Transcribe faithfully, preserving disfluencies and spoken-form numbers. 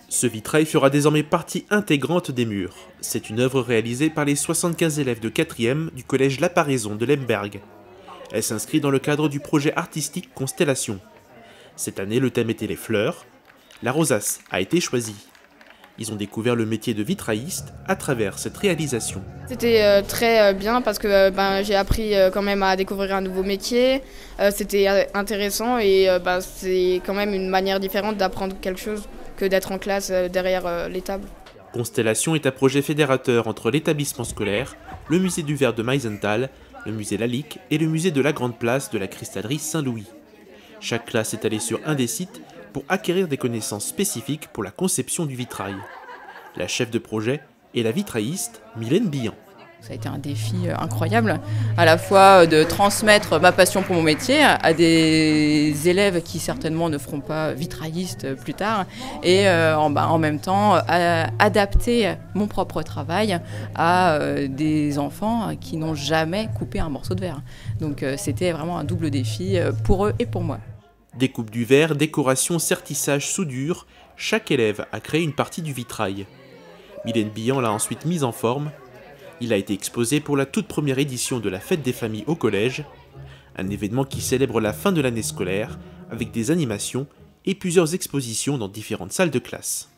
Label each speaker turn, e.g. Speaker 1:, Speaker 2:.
Speaker 1: Ce vitrail fera désormais partie intégrante des murs. C'est une œuvre réalisée par les soixante-quinze élèves de quatrième du collège La Paraison de Lemberg. Elle s'inscrit dans le cadre du projet artistique Constellation. Cette année, le thème était les fleurs. La rosace a été choisie. Ils ont découvert le métier de vitrailliste à travers cette réalisation.
Speaker 2: C'était euh, très euh, bien parce que euh, ben, j'ai appris euh, quand même à découvrir un nouveau métier. Euh, C'était euh, intéressant et euh, ben, c'est quand même une manière différente d'apprendre quelque chose que d'être en classe euh, derrière euh, les tables.
Speaker 1: Constellation est un projet fédérateur entre l'établissement scolaire, le musée du verre de Meisenthal, le musée Lalique et le musée de la Grande Place de la Cristallerie Saint-Louis. Chaque classe est allée sur un des sites pour acquérir des connaissances spécifiques pour la conception du vitrail. La chef de projet est la vitrailliste Mylène Billan.
Speaker 3: Ça a été un défi incroyable, à la fois de transmettre ma passion pour mon métier à des élèves qui certainement ne feront pas vitrailliste plus tard, et euh, en, bah, en même temps à, adapter mon propre travail à euh, des enfants qui n'ont jamais coupé un morceau de verre. Donc euh, c'était vraiment un double défi pour eux et pour moi.
Speaker 1: Découpe du verre, décoration, sertissage, soudure, chaque élève a créé une partie du vitrail. Mylène Billan l'a ensuite mise en forme. Il a été exposé pour la toute première édition de la Fête des familles au collège, un événement qui célèbre la fin de l'année scolaire avec des animations et plusieurs expositions dans différentes salles de classe.